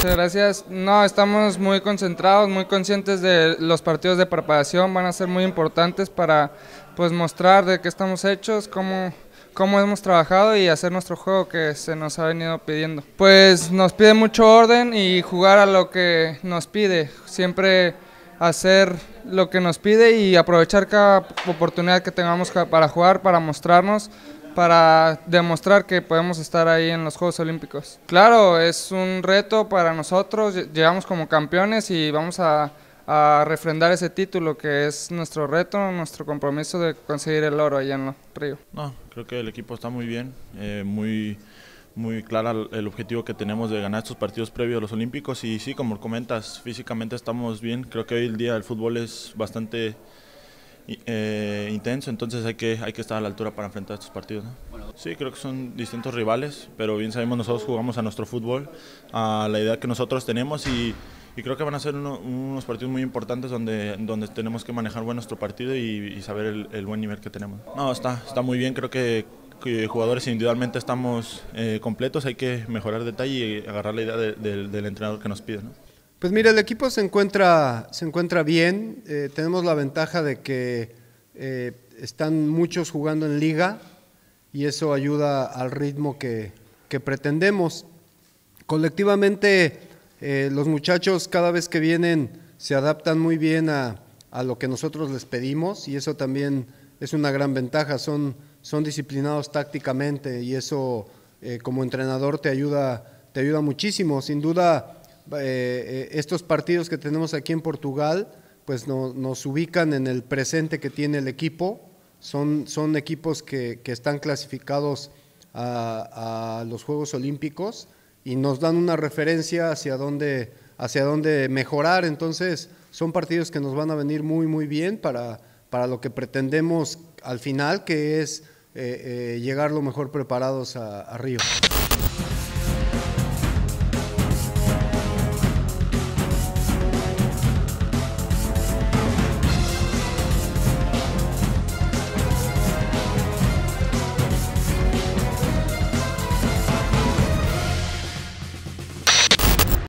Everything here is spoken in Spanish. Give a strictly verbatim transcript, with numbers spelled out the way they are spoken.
Muchas gracias. No, estamos muy concentrados, muy conscientes de los partidos de preparación, van a ser muy importantes para pues mostrar de qué estamos hechos, cómo, cómo hemos trabajado y hacer nuestro juego que se nos ha venido pidiendo. Pues nos pide mucho orden y jugar a lo que nos pide, siempre hacer lo que nos pide y aprovechar cada oportunidad que tengamos para jugar, para mostrarnos, para demostrar que podemos estar ahí en los Juegos Olímpicos. Claro, es un reto para nosotros, llegamos como campeones y vamos a, a refrendar ese título que es nuestro reto, nuestro compromiso de conseguir el oro allá en Río. No, creo que el equipo está muy bien, eh, muy, muy clara el objetivo que tenemos de ganar estos partidos previos a los Olímpicos y sí, como comentas, físicamente estamos bien, creo que hoy el día el fútbol es bastante Eh, intenso, entonces hay que, hay que estar a la altura para enfrentar estos partidos, ¿no? Sí, creo que son distintos rivales, pero bien sabemos nosotros jugamos a nuestro fútbol, a la idea que nosotros tenemos y, y creo que van a ser uno, unos partidos muy importantes donde, donde tenemos que manejar bien nuestro partido y, y saber el, el buen nivel que tenemos. No, está, está muy bien, creo que, que jugadores individualmente estamos eh, completos, hay que mejorar detalle y agarrar la idea de, de, del entrenador que nos pide, ¿no? Pues mira, el equipo se encuentra, se encuentra bien, eh, tenemos la ventaja de que eh, están muchos jugando en liga y eso ayuda al ritmo que, que pretendemos. Colectivamente eh, los muchachos cada vez que vienen se adaptan muy bien a, a lo que nosotros les pedimos y eso también es una gran ventaja, son, son disciplinados tácticamente y eso eh, como entrenador te ayuda, te ayuda muchísimo, sin duda. Eh, estos partidos que tenemos aquí en Portugal pues no, nos ubican en el presente que tiene el equipo, son, son equipos que, que están clasificados a, a los Juegos Olímpicos y nos dan una referencia hacia dónde, hacia dónde mejorar, entonces son partidos que nos van a venir muy muy bien para, para lo que pretendemos al final, que es eh, eh, llegar lo mejor preparados a, a Río.